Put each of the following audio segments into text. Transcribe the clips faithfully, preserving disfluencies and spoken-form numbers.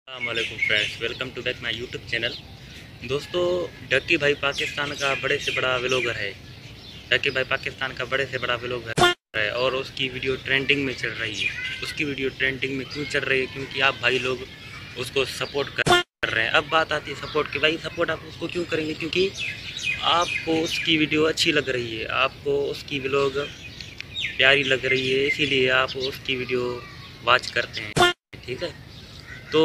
अस्सलामुअलैकुम friends, welcome to back my YouTube channel. दोस्तों, Ducky भाई पाकिस्तान का बड़े से बड़ा व्लॉगर है। डक्की भाई पाकिस्तान का बड़े से बड़ा व्लॉगर है और उसकी वीडियो ट्रेंडिंग में चल रही है। उसकी वीडियो ट्रेंडिंग में क्यों चल रही है? क्योंकि आप भाई लोग उसको सपोर्ट कर रहे हैं। अब बात आती है सपोर्ट की। भाई सपोर्ट आप उसको क्यों करेंगे? क्योंकि आपको उसकी वीडियो अच्छी लग रही है, आपको उसकी व्लॉग प्यारी लग रही है, इसीलिए आप उसकी वीडियो वॉच करते हैं। ठीक है, तो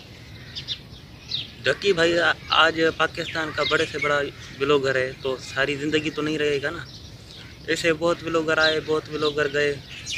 डक्की भाई आज पाकिस्तान का बड़े से बड़ा व्लॉगर है, तो सारी ज़िंदगी तो नहीं रहेगा ना। ऐसे बहुत व्लॉगर आए, बहुत व्लॉगर गए,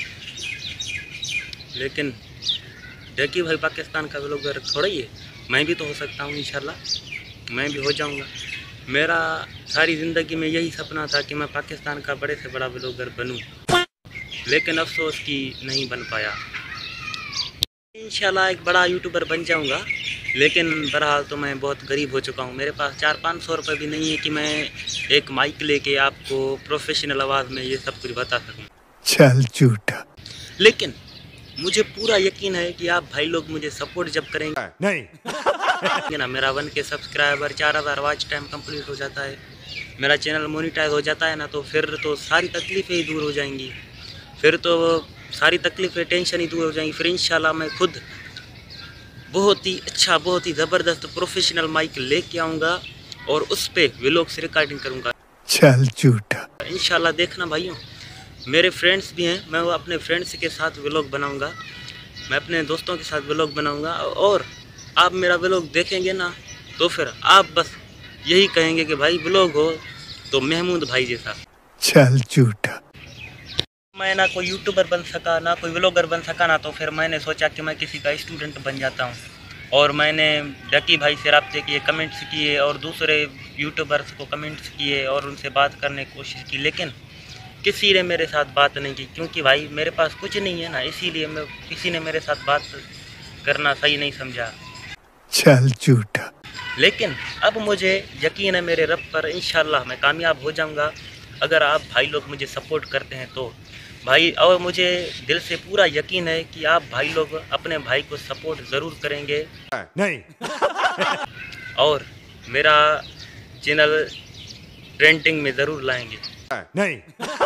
लेकिन डक्की भाई पाकिस्तान का व्लॉगर थोड़ा ही है। मैं भी तो हो सकता हूँ, इंशाल्लाह मैं भी हो जाऊँगा। मेरा सारी ज़िंदगी में यही सपना था कि मैं पाकिस्तान का बड़े से बड़ा व्लॉगर बनूँ, लेकिन अफसोस कि नहीं बन पाया। इंशाल्लाह एक बड़ा यूट्यूबर बन जाऊंगा, लेकिन बहरहाल तो मैं बहुत गरीब हो चुका हूं। मेरे पास चार पाँच सौ रुपये भी नहीं है कि मैं एक माइक लेके आपको प्रोफेशनल आवाज़ में ये सब कुछ बता सकूं। चल झूठा। लेकिन मुझे पूरा यकीन है कि आप भाई लोग मुझे सपोर्ट जब करेंगे नहीं ना, मेरा वन के सब्सक्राइबर, चार हज़ार वॉच टाइम कंप्लीट हो जाता है, मेरा चैनल मोनिटाइज हो जाता है ना, तो फिर तो सारी तकलीफ़ें ही दूर हो जाएंगी। फिर तो सारी तकलीफ़ें, टेंशन ही दूर हो जाएंगी। फिर इंशाल्लाह मैं खुद बहुत ही अच्छा, बहुत ही ज़बरदस्त प्रोफेशनल माइक लेके आऊँगा और उस पे व्लॉग से रिकॉर्डिंग करूँगा। चल झूठा। इंशाल्लाह देखना भाइयों, मेरे फ्रेंड्स भी हैं, मैं वो अपने फ्रेंड्स के साथ व्लॉग बनाऊँगा, मैं अपने दोस्तों के साथ व्लॉग बनाऊँगा, और आप मेरा व्लॉग देखेंगे ना तो फिर आप बस यही कहेंगे कि भाई व्लॉग हो तो महमूद भाई जैसा। चल झूठा। मैं ना कोई यूट्यूबर बन सका, ना कोई व्लॉगर बन सका ना, तो फिर मैंने सोचा कि मैं किसी का स्टूडेंट बन जाता हूँ। और मैंने डक्की भाई से रब्ते किए, कमेंट्स किए, और दूसरे यूट्यूबर्स को कमेंट्स किए और उनसे बात करने की कोशिश की, लेकिन किसी ने मेरे साथ बात नहीं की। क्योंकि भाई मेरे पास कुछ नहीं है ना, इसीलिए मैं किसी ने मेरे साथ बात करना सही नहीं समझा। चल झूठा। लेकिन अब मुझे यकीन है मेरे रब पर, इंशाल्लाह मैं कामयाब हो जाऊंगा अगर आप भाई लोग मुझे सपोर्ट करते हैं तो भाई। और मुझे दिल से पूरा यकीन है कि आप भाई लोग अपने भाई को सपोर्ट ज़रूर करेंगे नहीं और मेरा चैनल ट्रेंडिंग में ज़रूर लाएंगे। नहीं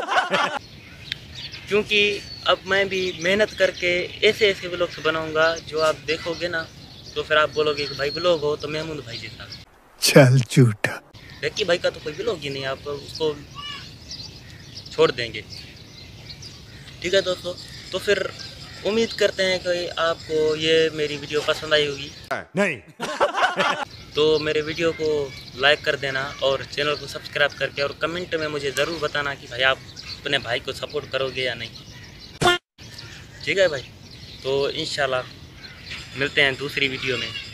क्योंकि अब मैं भी मेहनत करके ऐसे ऐसे व्लॉग्स बनाऊंगा जो आप देखोगे ना तो फिर आप बोलोगे कि भाई व्लॉग हो तो महमूद भाई जैसा। चल झूठा। डक्की भाई का तो कोई व्लॉग ही नहीं, आप उसको छोड़ देंगे। ठीक है दोस्तों, तो फिर उम्मीद करते हैं कि आपको ये मेरी वीडियो पसंद आई होगी। नहीं तो मेरे वीडियो को लाइक कर देना और चैनल को सब्सक्राइब करके, और कमेंट में मुझे ज़रूर बताना कि भाई आप अपने भाई को सपोर्ट करोगे या नहीं। ठीक है भाई, तो इंशाल्लाह मिलते हैं दूसरी वीडियो में।